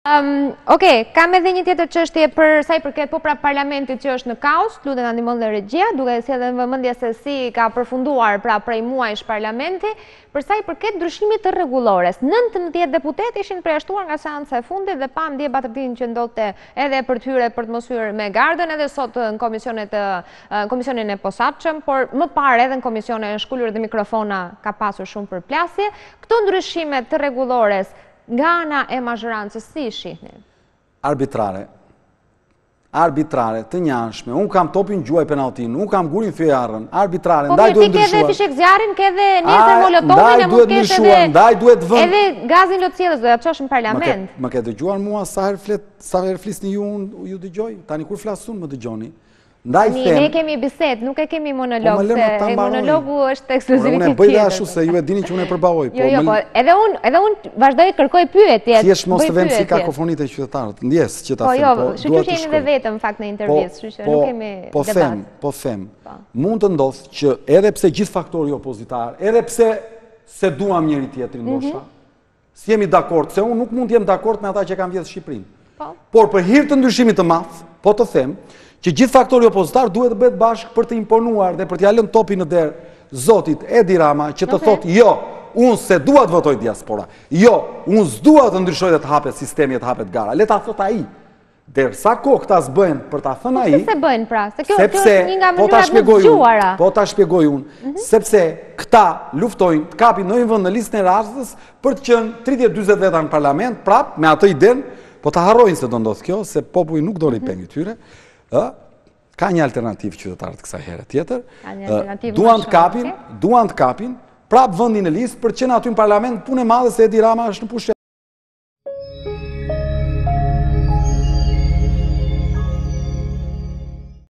Kam edhe një tjetër çështje për sa i përket po pra parlamentit që është në kaos, lutem na ndihmon dhe regjia, duke sjellë në vëmendje se si ka përfunduar pra prej muajsh parlamenti, për sa i përket ndryshimit të rregullores. 19 deputetë ishin përjashtuar nga seanca e fundit dhe pam dje batërtinë që ndodhte edhe për të hyrë për të mos hyrë me gardën, edhe sot në komisionin e posaçëm, por më parë edhe në komisione e shkullur dhe mikrofona ka pasur shumë përplasje. Këto ndryshime të rregullores nga ana e mazhorancës si shihni? Arbitrare, të njanshme. Unë kam topin gjuaj penaltin, unë kam gurin fjarën, arbitrare, ndaj duhet ndryshuar. Po ti ke edhe fishek zjarin, ke edhe nesër molotovin, e mund kesh ndaj duhet vënd. edhe gazin lotësjellës, do ja çosh në parlament. Më ke dëgjuar mua sa herë flisni ju dëgjoj? Tani kur flasun më dëgjoni. Ne kemi bisedë, nuk e kemi monolog, se monologu është ekskluziviteti tjetër. Unë e bëj dhe ashtu se ju e dini që unë e përballoj. Jo, edhe unë vazhdoj kërkoj pyetje. Thjesht mos të vëmë si kakofonit e qytetarët. Ndjes që ta them. Po, shqyqyr që jemi dhe vetëm fakt në intervistë, kështu që nuk kemi debat. Po them, mund të ndodhë që edhe pse gjithë faktori opozitar, edhe pse se duam njëri tjetrin ndoshta, si jemi dakord, se unë nuk mund të jem dakord me ata që kanë vjedhur Shqipërinë. Por për hir të ndryshimit të madh, po të them që gjithë faktori opozitar duhet të bëhet bashkë për të imponuar dhe për t'ia lënë topin në derë zotit Edi Rama që të thotë jo, unë se dua të votoj diaspora, jo, unë s'dua të ndryshoj dhe të hapet sistemi e të hapet gara. Le ta thot ai. Derisa kohë këta s'bëhen për ta thënë ai. Se bëjnë pra, se kjo është një nga mënyrat më të dëgjuara. Po ta shpjegoj unë, sepse këta luftojnë të kapin në një vend në listën e rastës për të qenë 30-40 veta në parlament, prap me atë iden, po ta harrojnë se do ndodh kjo, se populli nuk do ripeng i tyre. Ka një alternativë qytetarët kësaj herë tjetër, duan të kapin prap vendin e listë për të qenë aty në parlament punë e madhe se Edi Rama është në pushtet.